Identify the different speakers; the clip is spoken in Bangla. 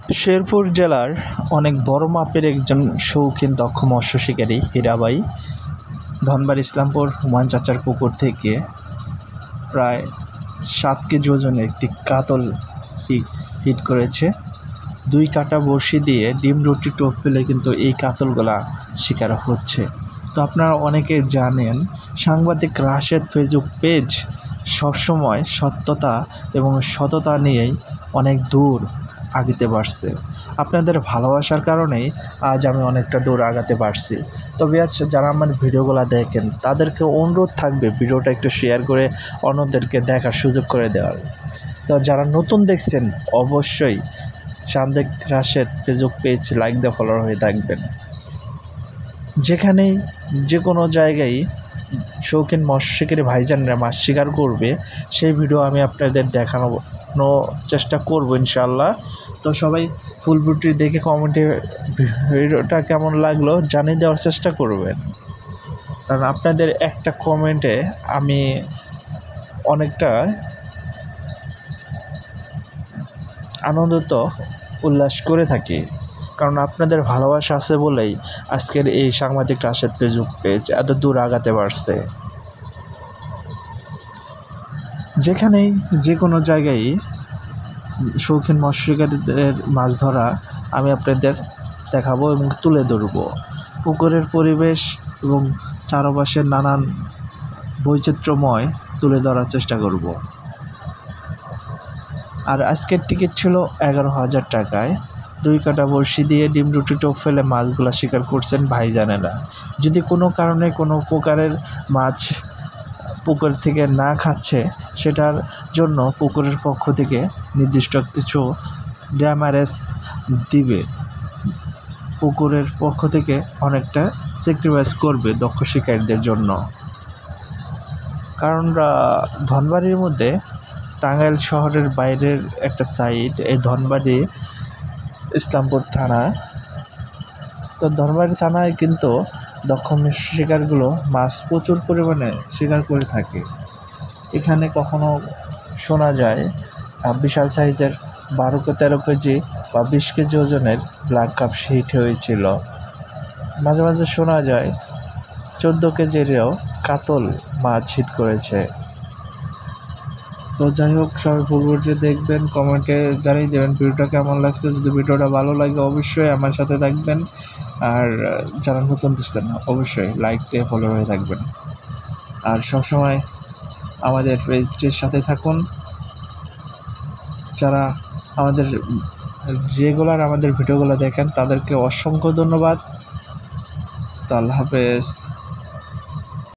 Speaker 1: শেরপুর জেলার অনেক বড় মাপের একজন শৌখিন দক্ষ মৎস্য শিকারী হীরাবাই ধনবাড়ী ইসলামপুর হুমায়ুন চাচার পুকুর থেকে প্রায় 7 কেজি ওজনের একটি কাতল হিট করেছে। 2 কাটা বড়শি দিয়ে ডিম রুটি টোপ ফেলে কিন্তু এই কাতলগুলা শিকার হচ্ছে। তো আপনারা অনেকে জানেন, সাংবাদিক রাশেদ ফেসবুক পেজ সবসময় সত্যতা এবং সততা নিয়েই অনেক দূর আগাতে পারছে। আপনাদের ভালোবাসার কারণেই আজ আমি অনেকটা দূর আগাতে পারছি। তবে আচ্ছা, যারা আমার ভিডিওগুলো দেখেন তাদেরকে অনুরোধ থাকবে ভিডিওটা একটু শেয়ার করে অন্যদেরকে দেখার সুযোগ করে দেওয়ার। তো যারা নতুন দেখছেন অবশ্যই সাংবাদিক রাশেদ ফেসবুক পেজ লাইক দিয়ে ফলোয়ার হয়ে থাকবেন। যেখানেই যে কোনো জায়গায় শৌখিন মৎস্য শিকারী ভাইজানরা মাছ শিকার করবে সেই ভিডিও আমি আপনাদের দেখানোর চেষ্টা করব ইনশাআল্লাহ। তো সবাই ফুল ভিডিওটি দেখে কমেন্টে ভিডিওটা কেমন লাগলো জানিয়ে দেওয়ার চেষ্টা করবেন, কারণ আপনাদের একটা কমেন্টে আমি অনেকটা আনন্দিত উল্লাস করে থাকি, কারণ আপনাদের ভালোবাসা আছে বলেই আজকের এই সাংবাদিক রাশেদ ফেসবুক পেজ এত দূর আগাতে পারছে। যেখানেই যে কোনো জায়গায় শৌখিন মৎস্য শিকারীদের মাছ ধরা আমি আপনাদের দেখাবো এবং তুলে ধরব। পুকুরের পরিবেশ এবং চারপাশের নানান বৈচিত্র্যময় তুলে ধরার চেষ্টা করব। আর আজকের টিকিট ছিল 11,000 টাকায়। 2 কাটা বড়শি দিয়ে ডিম রুটি টোপ ফেলে মাছগুলা শিকার করছেন ভাইজানেরা। যদি কোনো কারণে কোনো প্রকারের মাছ পুকুর থেকে না খাচ্ছে, সেটার জন্য পুকুরের পক্ষ থেকে নির্দিষ্ট কিছু ড্যামারেজ দিবে। পুকুরের পক্ষ থেকে অনেকটা স্যাক্রিফাইস করবে দক্ষ শিকারীদের জন্য। কারণ ধনবাড়ির মধ্যে টাঙ্গাইল শহরের বাইরের একটা সাইড এই ধনবাড়ি ইসলামপুর থানা। তো ধনবাড়ি থানায় কিন্তু দক্ষ শিকারগুলো মাছ প্রচুর পরিমাণে শিকার করে থাকে। এখানে কখনো শোনা যায় বিশাল সাইজের 12-13 কেজি বা 20 কেজি ওজনের ব্ল্যাক কাপ হিট হয়েছিল। মাঝে মাঝে শোনা যায় 14 কেজিরও কাতল মাছ হিট করেছে। তো যাই হোক, সবাই ফুল ভিডিও দেখবেন, কমেন্টে জানিয়ে দেবেন ভিডিওটা কেমন লাগছে। যদি ভিডিওটা ভালো লাগে অবশ্যই আমার সাথে থাকবেন, আর যারা নতুন দেখছেন অবশ্যই লাইক দিয়ে ফলো হয়ে থাকবেন। আর সবসময় আমাদের পেজটির সাথে থাকুন। যারা আমাদের রেগুলার আমাদের ভিডিওগুলো দেখেন তাদেরকে অসংখ্য ধন্যবাদ। তো আল্লাহ হাফেজ।